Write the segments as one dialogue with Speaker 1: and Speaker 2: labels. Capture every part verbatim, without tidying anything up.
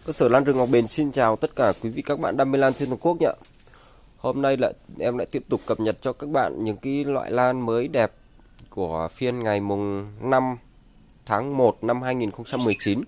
Speaker 1: Cơ sở lan rừng Ngọc Bền xin chào tất cả quý vị các bạn đam mê lan trên toàn quốc nhé. Hôm nay lại em lại tiếp tục cập nhật cho các bạn những cái loại lan mới đẹp của phiên ngày mùng năm tháng một năm hai nghìn không trăm mười chín.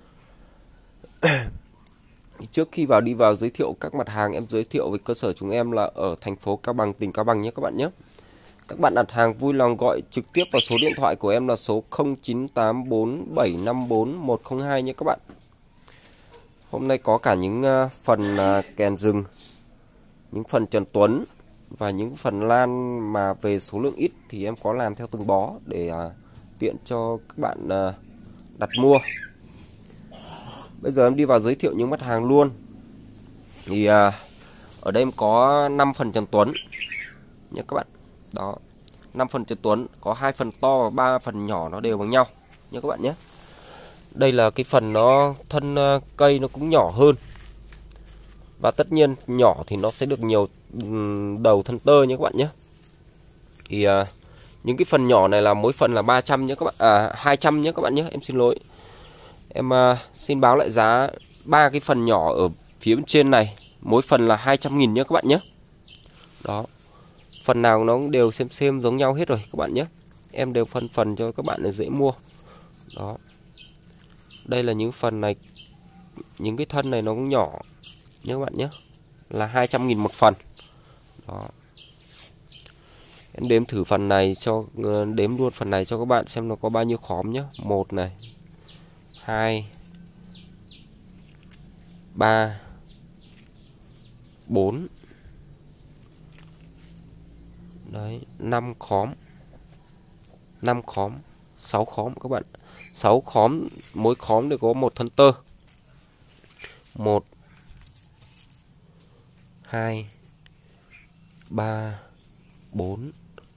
Speaker 1: Trước khi vào đi vào giới thiệu các mặt hàng, em giới thiệu về cơ sở chúng em là ở thành phố Cao Bằng, tỉnh Cao Bằng nhé các bạn nhé. Các bạn đặt hàng vui lòng gọi trực tiếp vào số điện thoại của em là số không chín tám bốn bảy năm bốn một không hai nhé các bạn. Hôm nay có cả những phần kèn rừng, những phần Trần Tuấn và những phần lan mà về số lượng ít thì em có làm theo từng bó để tiện cho các bạn đặt mua. Bây giờ em đi vào giới thiệu những mặt hàng luôn. Thì ở đây em có năm phần Trần Tuấn nhé các bạn. Đó, năm phần Trần Tuấn, có hai phần to và ba phần nhỏ nó đều bằng nhau nhé các bạn nhé. Đây là cái phần nó thân cây nó cũng nhỏ hơn. Và tất nhiên nhỏ thì nó sẽ được nhiều đầu thân tơ nhé các bạn nhé. Thì à, những cái phần nhỏ này là mỗi phần là ba trăm nhé các bạn, à hai trăm nhé các bạn nhé, em xin lỗi. Em à, xin báo lại giá ba cái phần nhỏ ở phía bên trên này, mỗi phần là hai trăm nghìn nhé các bạn nhé. Đó. Phần nào nó cũng đều xem xem giống nhau hết rồi các bạn nhé. Em đều phân phần cho các bạn để dễ mua. Đó. Đây là những phần này, những cái thân này nó cũng nhỏ nhé các bạn nhé, là hai trăm nghìn một phần. Đó. Em đếm thử phần này cho đếm luôn phần này cho các bạn xem nó có bao nhiêu khóm nhé. Một này, hai, ba, bốn, đấy, năm khóm, năm khóm, sáu khóm các bạn. sáu khóm, mỗi khóm đều có một thân tơ. Một, hai, ba, bốn,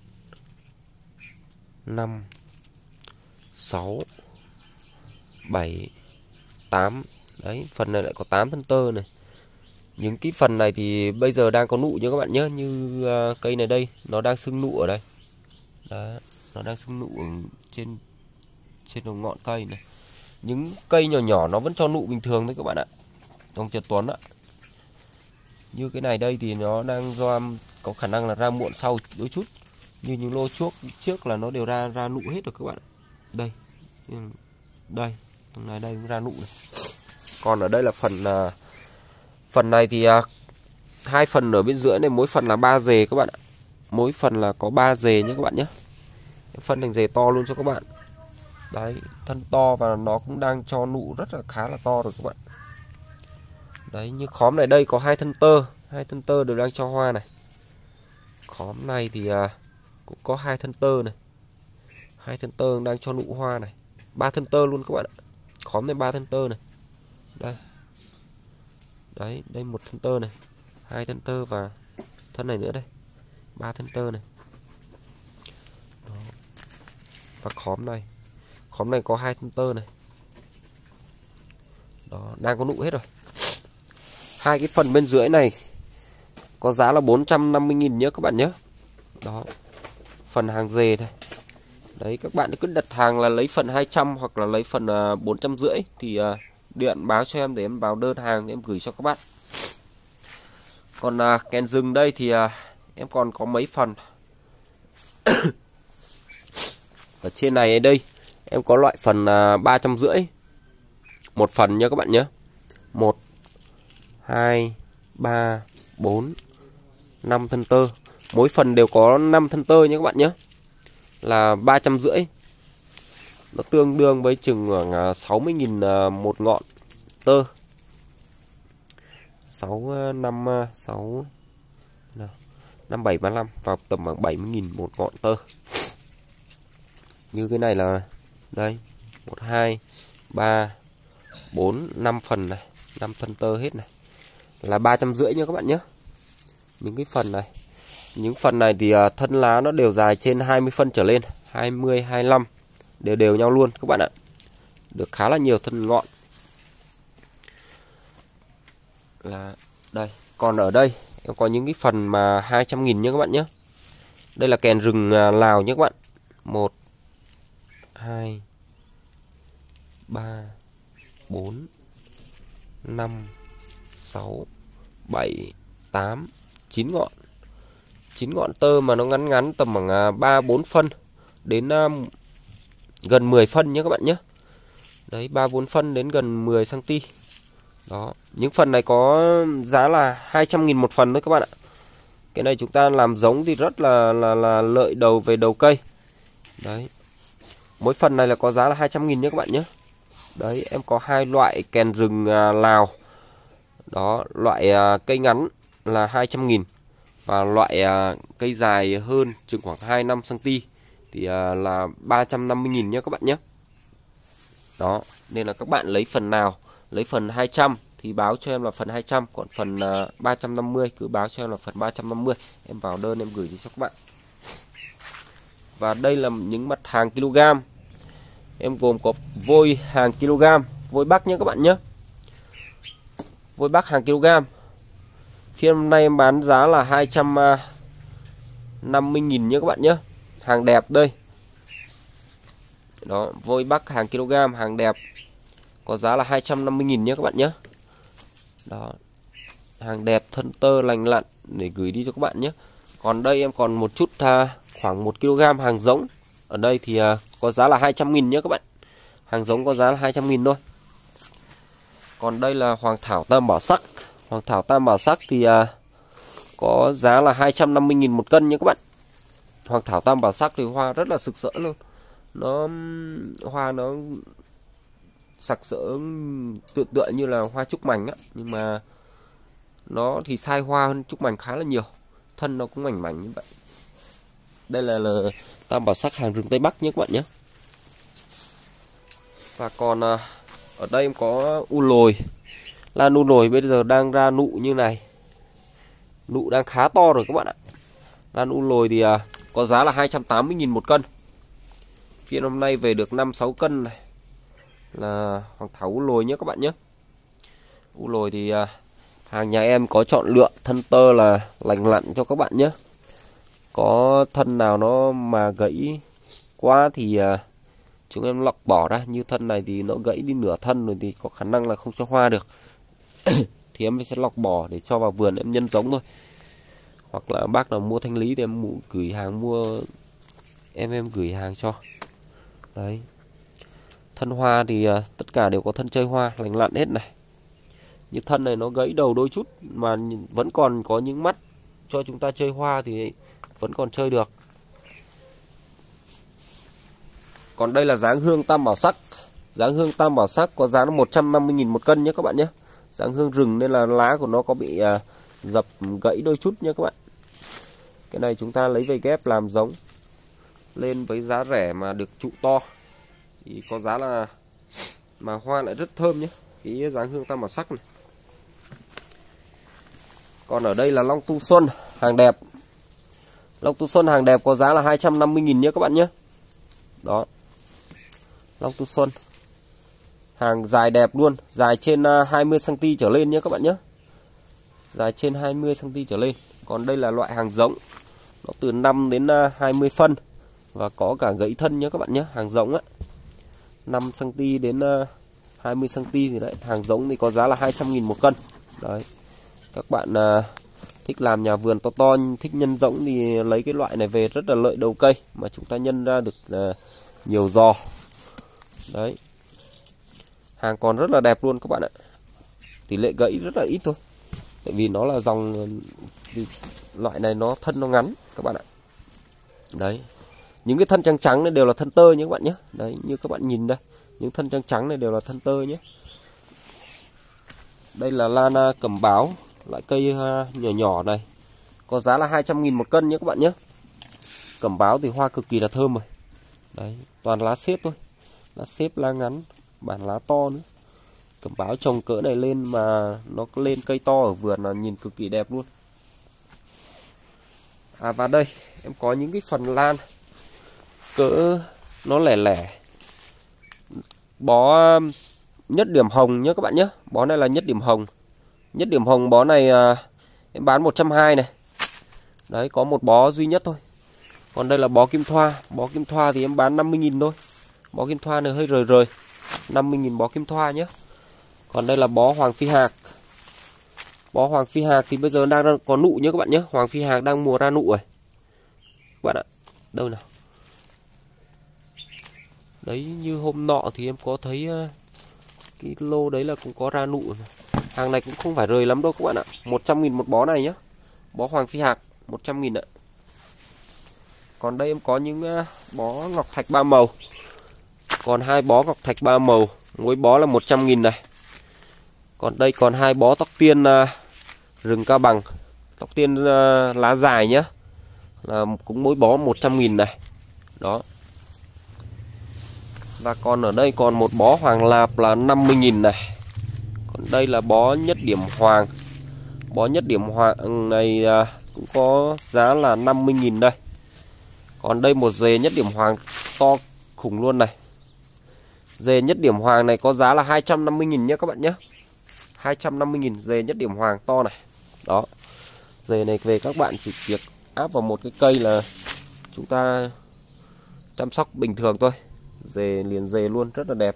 Speaker 1: năm, sáu, bảy, tám. Đấy, phần này lại có tám thân tơ này. Những cái phần này thì bây giờ đang có nụ nha các bạn nhé. Như uh, cây này đây, nó đang sưng nụ ở đây. Đó, nó đang sưng nụ ở trên trên đầu ngọn cây này. Những cây nhỏ nhỏ nó vẫn cho nụ bình thường đấy các bạn ạ. Ông Trần Tuấn ạ. Như cái này đây thì nó đang do có khả năng là ra muộn sau đôi chút. Như những lô trước trước là nó đều ra ra nụ hết rồi các bạn. Đây. Đây, thằng này đây cũng ra nụ này. Còn ở đây là phần uh, phần này thì uh, hai phần ở bên dưới này, mỗi phần là ba dề các bạn ạ. Mỗi phần là có ba dề nhé các bạn nhé. Phân thành dề to luôn cho các bạn. Đấy, thân to và nó cũng đang cho nụ rất là khá là to rồi các bạn. Đấy, như khóm này đây có hai thân tơ, hai thân tơ đều đang cho hoa này. Khóm này thì uh, cũng có hai thân tơ này, hai thân tơ đang cho nụ hoa này, ba thân tơ luôn các bạn ạ. Khóm này ba thân tơ này, đây, đấy, đây một thân tơ này, hai thân tơ và thân này nữa đây, ba thân tơ này. Đó. Và khóm này, khóm này có hai thân tơ này. Đó, đang có nụ hết rồi. Hai cái phần bên dưới này có giá là bốn trăm năm mươi nghìn nhé các bạn nhé. Đó, phần hàng dề này. Đấy, các bạn cứ đặt hàng là lấy phần hai trăm hoặc là lấy phần uh, bốn trăm rưỡi thì uh, điện báo cho em để em vào đơn hàng để em gửi cho các bạn. Còn uh, kèn rừng đây thì uh, em còn có mấy phần. Ở trên này đây em có loại phần uh, ba trăm rưỡi một phần nhé các bạn nhé. Một, hai, ba, bốn, năm thân tơ. Mỗi phần đều có năm thân tơ nhé các bạn nhé. Là ba trăm rưỡi. Nó tương đương với chừng khoảng sáu mươi nghìn một ngọn tơ. sáu, năm, sáu, năm, bảy, ba lăm, vào tầm khoảng bảy mươi nghìn một ngọn tơ. Như cái này là đây, một, hai, ba, bốn, năm phần này, năm thân tơ hết này. Là ba trăm rưỡi nha các bạn nhé. Những cái phần này, những phần này thì thân lá nó đều dài trên hai mươi phân trở lên, hai mươi, hai mươi lăm đều đều nhau luôn các bạn ạ. Được khá là nhiều thân ngọn. Là đây, còn ở đây em có những cái phần mà hai trăm nghìn nhé các bạn nhé. Đây là kèn rừng Lào nhé các bạn. một, hai, ba, bốn, năm, sáu, bảy, tám, chín ngọn. chín ngọn tơ mà nó ngắn ngắn tầm khoảng ba bốn phân đến uh, gần mười phân nhé các bạn nhé. Đấy, ba bốn phân đến gần mười xăng ti mét. Đó, những phần này có giá là hai trăm nghìn một phần thôi các bạn ạ. Cái này chúng ta làm giống thì rất là là là lợi đầu về đầu cây. Đấy. Mỗi phần này là có giá là hai trăm nghìn nhé các bạn nhé. Đấy, em có hai loại kèn rừng à, Lào. Đó, loại à, cây ngắn là hai trăm nghìn và loại à, cây dài hơn chừng khoảng hai mươi lăm xăng ti mét thì à, là ba trăm năm mươi nghìn nhé các bạn nhé. Đó, nên là các bạn lấy phần nào, lấy phần hai trăm thì báo cho em là phần hai trăm, còn phần uh, ba trăm năm mươi cứ báo cho em là phần ba trăm năm mươi. Em vào đơn em gửi đi cho các bạn. Và đây là những mặt hàng kg. Em gồm có vôi hàng kg, vôi Bắc nhé các bạn nhé. Vôi Bắc hàng kg. Phiên hôm nay em bán giá là hai trăm năm mươi nghìn nhé các bạn nhé. Hàng đẹp đây. Đó, vôi Bắc hàng kg, hàng đẹp. Có giá là hai trăm năm mươi nghìn nhé các bạn nhé. Đó, hàng đẹp thân tơ lành lặn để gửi đi cho các bạn nhé. Còn đây em còn một chút à, khoảng một ki lô gam hàng giống. Ở đây thì à, có giá là hai trăm nghìn nhé các bạn. Hàng giống có giá là hai trăm nghìn thôi. Còn đây là Hoàng Thảo Tam Bảo Sắc. Hoàng Thảo Tam Bảo Sắc thì à, có giá là hai trăm năm mươi nghìn một cân nhé các bạn. Hoàng Thảo Tam Bảo Sắc thì hoa rất là sực sỡ luôn. Nó hoa nó sặc sỡ tựa tựa như là hoa trúc mảnh á, nhưng mà nó thì sai hoa hơn trúc mảnh khá là nhiều, thân nó cũng mảnh mảnh như vậy. Đây là, là Tam Bảo Sắc hàng rừng Tây Bắc nhé các bạn nhé. Và còn à, ở đây em có u lồi, lan u lồi bây giờ đang ra nụ như này, nụ đang khá to rồi các bạn ạ. Lan u lồi thì à, có giá là hai trăm tám mươi nghìn một cân. Phiên hôm nay về được năm sáu cân này là Hoàng Thảo u lồi nhé các bạn nhé. U lồi thì à, hàng nhà em có chọn lựa thân tơ là lành lặn cho các bạn nhé. Có thân nào nó mà gãy quá thì à, chúng em lọc bỏ ra. Như thân này thì nó gãy đi nửa thân rồi thì có khả năng là không cho hoa được. Thì em sẽ lọc bỏ để cho vào vườn em nhân giống thôi. Hoặc là bác nào mua thanh lý thì em gửi hàng mua, em em gửi hàng cho. Đấy. Thân hoa thì uh, tất cả đều có thân chơi hoa lành lặn hết này. Như thân này nó gãy đầu đôi chút mà vẫn còn có những mắt cho chúng ta chơi hoa thì vẫn còn chơi được. Còn đây là dáng hương Tam Bảo Sắc. Dáng hương Tam Bảo Sắc có giá là một trăm năm mươi nghìn một cân nhé các bạn nhé. Dáng hương rừng nên là lá của nó có bị uh, dập gãy đôi chút nhé các bạn. Cái này chúng ta lấy về ghép làm giống lên với giá rẻ mà được trụ to thì có giá là mà hoa lại rất thơm nhé. Cái dáng hương Tam Bảo Sắc này. Còn ở đây là Long Tu Xuân hàng đẹp. Long Tu Xuân hàng đẹp có giá là hai trăm năm mươi nghìn nhé các bạn nhé. Đó, Long Tu Xuân hàng dài đẹp luôn, dài trên hai mươi xăng ti mét trở lên nhé các bạn nhé. Dài trên hai mươi xăng ti mét trở lên. Còn đây là loại hàng giống, nó từ năm đến hai mươi phân và có cả gãy thân nhé các bạn nhé. Hàng giống á, năm xăng ti mét đến hai mươi xăng ti mét thì đấy. Hàng giống thì có giá là hai trăm nghìn một cân. Đấy, các bạn à, thích làm nhà vườn to to, thích nhân giống thì lấy cái loại này về rất là lợi đầu cây mà chúng ta nhân ra được à, nhiều giò. Đấy, hàng còn rất là đẹp luôn các bạn ạ. Tỷ lệ gãy rất là ít thôi, tại vì nó là dòng loại này nó thân nó ngắn các bạn ạ. Đấy, những cái thân trắng trắng này đều là thân tơ nhé các bạn nhé. Đấy, như các bạn nhìn đây, những thân trắng trắng này đều là thân tơ nhé. Đây là lan cẩm báo, loại cây nhỏ nhỏ này, có giá là hai trăm nghìn một cân nhé các bạn nhé. Cẩm báo thì hoa cực kỳ là thơm rồi. Đấy, toàn lá xếp thôi, lá xếp lá ngắn, bản lá to nữa. Cẩm báo trồng cỡ này lên mà nó lên cây to ở vườn là nhìn cực kỳ đẹp luôn. À, và đây em có những cái phần lan cỡ nó lẻ lẻ, bó nhất điểm hồng nhé các bạn nhé. Bó này là nhất điểm hồng. Nhất điểm hồng bó này à, em bán một trăm hai mươi này. Đấy, có một bó duy nhất thôi. Còn đây là bó kim thoa. Bó kim thoa thì em bán năm mươi nghìn thôi. Bó kim thoa này hơi rời rời, năm mươi nghìn bó kim thoa nhé. Còn đây là bó Hoàng Phi Hạc. Bó Hoàng Phi Hạc thì bây giờ đang có nụ nhé các bạn nhé. Hoàng Phi Hạc đang mùa ra nụ rồi các bạn ạ. Đâu nào. Đấy, như hôm nọ thì em có thấy cái lô đấy là cũng có ra nụ. Hàng này cũng không phải rời lắm đâu các bạn ạ. một trăm nghìn một bó này nhé. Bó Hoàng Phi Hạc một trăm nghìn ạ. Còn đây em có những bó ngọc thạch ba màu. Còn hai bó ngọc thạch ba màu, mỗi bó là một trăm nghìn này. Còn đây còn hai bó tóc tiên uh, rừng Cao Bằng. Tóc tiên uh, lá dài nhá. Là cũng mỗi bó một trăm nghìn này. Đó. Và còn ở đây còn một bó Hoàng Lạp là năm mươi nghìn này. Còn đây là bó Nhất Điểm Hoàng. Bó Nhất Điểm Hoàng này uh, cũng có giá là năm mươi nghìn đây. Còn đây một dề Nhất Điểm Hoàng to khủng luôn này. Dề Nhất Điểm Hoàng này có giá là hai trăm năm mươi nghìn nhé các bạn nhé. hai trăm năm mươi nghìn dề Nhất Điểm Hoàng to này. Đó. Dề này về các bạn chỉ việc áp vào một cái cây là chúng ta chăm sóc bình thường thôi. Dề liền dề luôn, rất là đẹp.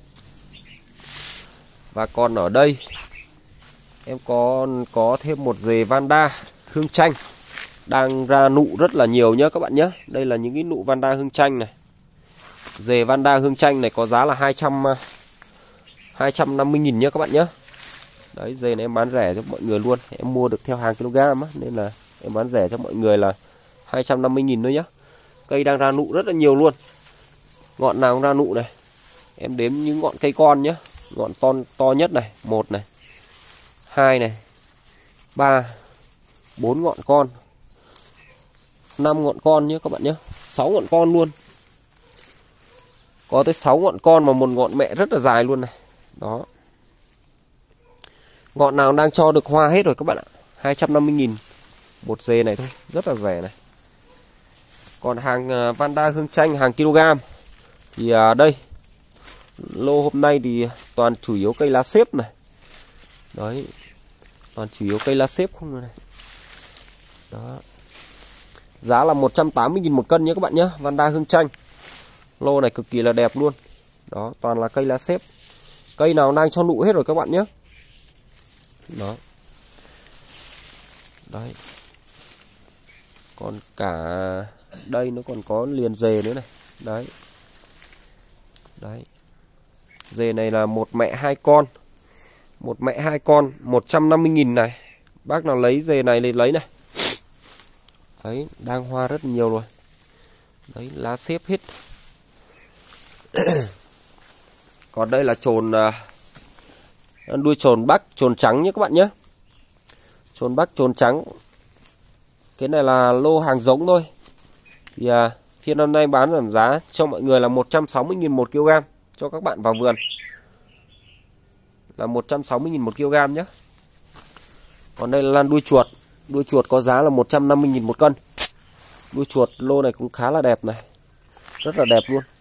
Speaker 1: Và còn ở đây em có có thêm một dề Vanda hương chanh đang ra nụ rất là nhiều nhé các bạn nhé. Đây là những cái nụ Vanda hương chanh này. Dề Vanda hương chanh này có giá là hai trăm năm mươi nghìn nhé các bạn nhé. Đấy, dề này em bán rẻ cho mọi người luôn. Em mua được theo hàng kg á, nên là em bán rẻ cho mọi người là hai trăm năm mươi nghìn thôi nhé. Cây đang ra nụ rất là nhiều luôn. Ngọn nào cũng ra nụ này. Em đếm những ngọn cây con nhé. Ngọn to, to nhất này, một này, hai này, ba, bốn ngọn con, năm ngọn con nhé các bạn nhé. sáu ngọn con luôn. Có tới sáu ngọn con mà một ngọn mẹ rất là dài luôn này. Đó. Ngọn nào đang cho được hoa hết rồi các bạn ạ. hai trăm năm mươi nghìn một dề này thôi, rất là rẻ này. Còn hàng Vanda hương chanh hàng kg thì à, đây lô hôm nay thì toàn chủ yếu cây lá xếp này. Đấy. Toàn chủ yếu cây lá xếp không rồi này. Đó. Giá là một trăm tám mươi nghìn một cân nhé các bạn nhé. Vanda hương chanh. Lô này cực kỳ là đẹp luôn. Đó, toàn là cây lá xếp. Cây nào đang cho nụ hết rồi các bạn nhé. Đó. Đấy. Còn cả đây nó còn có liền dề nữa này. Đấy. Đấy. Dề này là một mẹ hai con. Một mẹ hai con một trăm năm mươi nghìn này. Bác nào lấy dề này thì lấy này. Đấy, đang hoa rất nhiều rồi. Đấy, lá xếp hết. Còn đây là chồn uh, đuôi chồn Bắc, chồn trắng nhé các bạn nhé. Chồn Bắc, chồn trắng. Cái này là lô hàng giống thôi. Thì uh, phiên hôm nay bán giảm giá cho mọi người là một trăm sáu mươi nghìn một kg cho các bạn vào vườn. Là một trăm sáu mươi nghìn một kg nhé. Còn đây là lan đuôi chuột. Đuôi chuột có giá là một trăm năm mươi nghìn một cân. Đuôi chuột lô này cũng khá là đẹp này. Rất là đẹp luôn.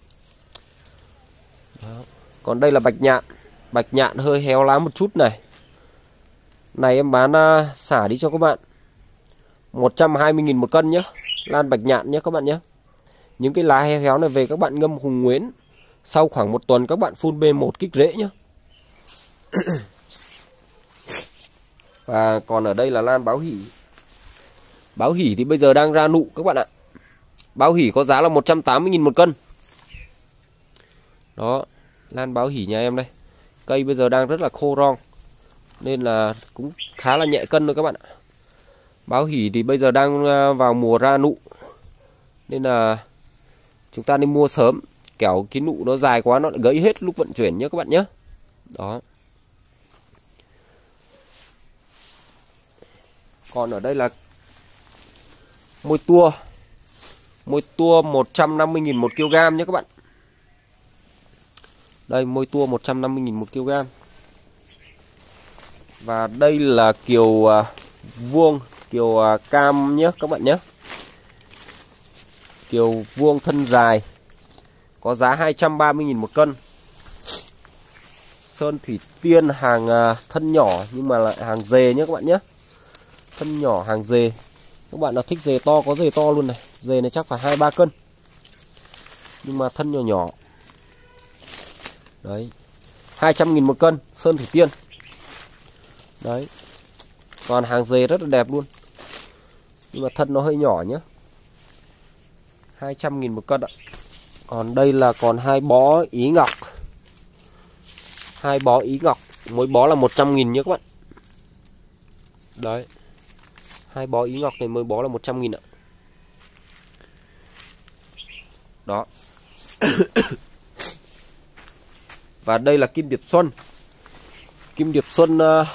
Speaker 1: Đó. Còn đây là bạch nhạn. Bạch nhạn hơi héo lá một chút này. Này em bán uh, xả đi cho các bạn một trăm hai mươi nghìn một cân nhé. Lan bạch nhạn nhé các bạn nhé. Những cái lá héo héo này về các bạn ngâm hùng nguyễn. Sau khoảng một tuần các bạn phun B một kích rễ nhé. Và còn ở đây là lan báo hỷ. Báo hỷ thì bây giờ đang ra nụ các bạn ạ. Báo hỷ có giá là một trăm tám mươi nghìn một cân. Đó, lan báo hỷ nhà em đây. Cây bây giờ đang rất là khô rong nên là cũng khá là nhẹ cân thôi các bạn ạ. Báo hỷ thì bây giờ đang vào mùa ra nụ nên là chúng ta nên mua sớm, kẻo cái nụ nó dài quá nó lại gãy hết lúc vận chuyển nhé các bạn nhé. Đó. Còn ở đây là môi tua. Môi tua một trăm năm mươi nghìn một kg nhé các bạn. Đây môi tua một trăm năm mươi nghìn một kg. Và đây là kiều uh, vuông, kiều uh, cam nhé các bạn nhé. Kiều vuông thân dài có giá hai trăm ba mươi nghìn một cân. Sơn thủy tiên hàng uh, thân nhỏ nhưng mà lại hàng dề nhé các bạn nhé. Thân nhỏ hàng dề. Các bạn nào thích dề to có dề to luôn này. Dề này chắc phải hai ba cân. Nhưng mà thân nhỏ nhỏ. Đấy. hai trăm nghìn một cân, sơn Thủy Tiên. Đấy. Còn hàng dề rất là đẹp luôn. Nhưng mà thân nó hơi nhỏ nhá. hai trăm nghìn một cân ạ. Còn đây là còn hai bó Ý Ngọc. Hai bó Ý Ngọc, mỗi bó là một trăm nghìn nhé các bạn. Đấy. Hai bó Ý Ngọc này mỗi bó là một trăm nghìn ạ. Đó. Và đây là kim điệp xuân. Kim điệp xuân uh,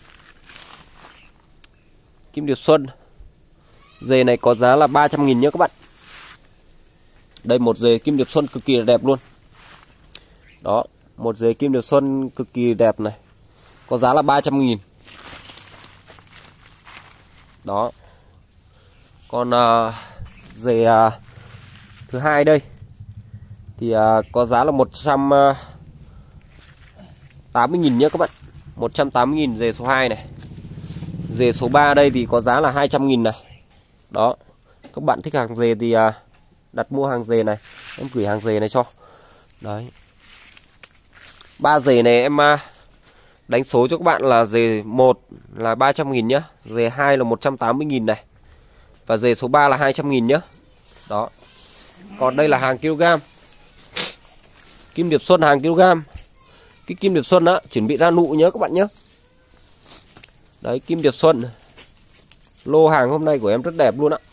Speaker 1: Kim điệp xuân dề này có giá là ba trăm nghìn nhé các bạn. Đây một dề kim điệp xuân cực kỳ là đẹp luôn. Đó, một dề kim điệp xuân cực kỳ đẹp này, có giá là ba trăm nghìn. Đó. Còn uh, dề uh, thứ hai đây thì uh, có giá là một trăm tám mươi nghìn nhé các bạn. một trăm tám mươi nghìn dề số hai này. Dề số ba đây thì có giá là hai trăm nghìn này. Đó. Các bạn thích hàng dề thì uh, đặt mua hàng dề này, em gửi hàng dề này cho. Đấy. Ba dề này em uh, đánh số cho các bạn là dề một là ba trăm nghìn nhá, dề hai là một trăm tám mươi nghìn này. Và dề số ba là hai trăm nghìn nhá. Đó. Còn đây là hàng kg. Kim điệp xuân hàng kg. Cái kim điệp xuân á, chuẩn bị ra nụ nhớ các bạn nhé. Đấy, kim điệp xuân. Lô hàng hôm nay của em rất đẹp luôn ạ.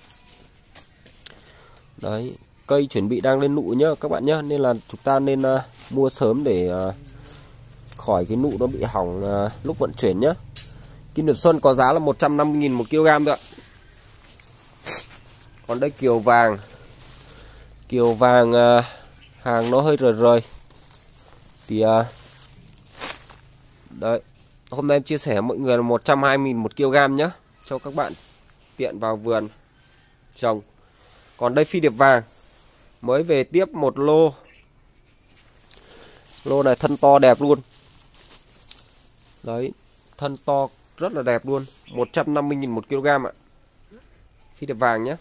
Speaker 1: Đấy, cây chuẩn bị đang lên nụ nhá các bạn nhé. Nên là chúng ta nên uh, mua sớm để uh, khỏi cái nụ nó bị hỏng uh, lúc vận chuyển nhá. Kim điệp xuân có giá là một trăm năm mươi nghìn một kg thôi ạ. Còn đây kiều vàng. Kiều vàng uh, hàng nó hơi rời rời. Thì uh, đấy, hôm nay em chia sẻ mọi người là một trăm hai mươi nghìn một kg nhé, cho các bạn tiện vào vườn trồng. Còn đây phi điệp vàng mới về tiếp một lô. Lô này thân to đẹp luôn. Đấy, thân to rất là đẹp luôn, một trăm năm mươi nghìn một kg ạ. Phi điệp vàng nhé.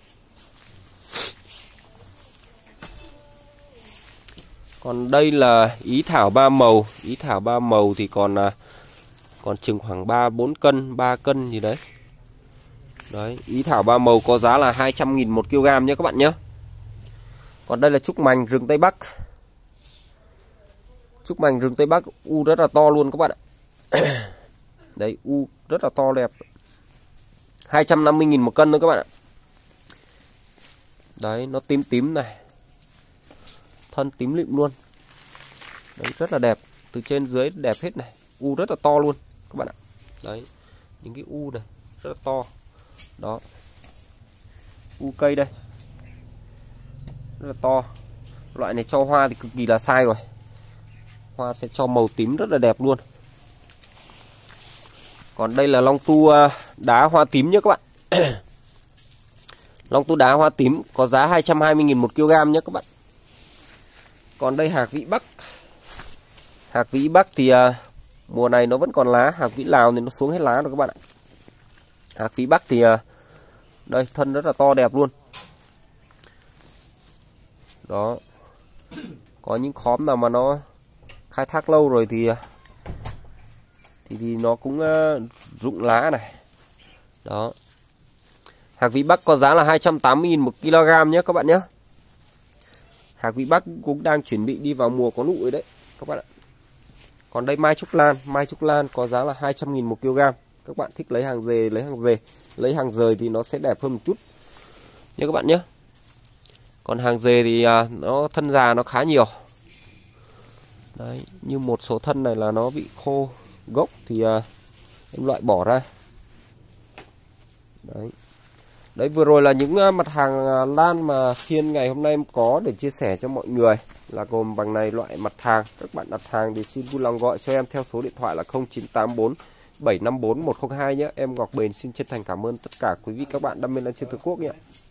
Speaker 1: Còn đây là Ý Thảo ba màu. Ý Thảo ba màu thì còn còn chừng khoảng ba bốn cân, ba cân gì đấy. Đấy, Ý Thảo ba màu có giá là hai trăm nghìn một kg nhé các bạn nhé. Còn đây là trúc mành rừng Tây Bắc. Trúc mành rừng Tây Bắc u rất là to luôn các bạn ạ. Đấy, u rất là to đẹp. hai trăm năm mươi nghìn một cân nữa các bạn ạ. Đấy, nó tím tím này. Thân tím lịm luôn. Đấy, rất là đẹp. Từ trên dưới đẹp hết này. U rất là to luôn các bạn ạ. Đấy, những cái u này rất là to. Đó. U cây đây. Rất là to. Loại này cho hoa thì cực kỳ là sai rồi. Hoa sẽ cho màu tím rất là đẹp luôn. Còn đây là long tu đá hoa tím nhé các bạn. Long tu đá hoa tím có giá hai trăm hai mươi nghìn một kg nhé các bạn. Còn đây hạc vĩ Bắc. Hạc vĩ Bắc thì uh, mùa này nó vẫn còn lá. Hạc vĩ Lào thì nó xuống hết lá rồi các bạn ạ. Hạc vĩ Bắc thì uh, đây thân rất là to đẹp luôn. Đó. Có những khóm nào mà nó khai thác lâu rồi thì thì, thì nó cũng uh, rụng lá này. Đó. Hạc vĩ Bắc có giá là hai trăm tám mươi nghìn một kg nhé các bạn nhé. Hạc vĩ Bắc cũng đang chuẩn bị đi vào mùa có nụ rồi đấy các bạn ạ. Còn đây mai trúc lan. Mai trúc lan có giá là hai trăm nghìn một kg. Các bạn thích lấy hàng dề lấy hàng dề. Lấy hàng rời thì nó sẽ đẹp hơn một chút nhé các bạn nhé. Còn hàng dề thì uh, nó thân già nó khá nhiều. Đấy, như một số thân này là nó bị khô gốc thì uh, em loại bỏ ra. Đấy. Đấy, vừa rồi là những uh, mặt hàng uh, lan mà phiên ngày hôm nay em có để chia sẻ cho mọi người, là gồm bằng này loại mặt hàng. Các bạn đặt hàng thì xin vui lòng gọi cho em theo số điện thoại là không chín tám bốn bảy năm bốn một không hai nhé. Em Ngọc Bền xin chân thành cảm ơn tất cả quý vị các bạn đam mê lan trên Tổ quốc nhé.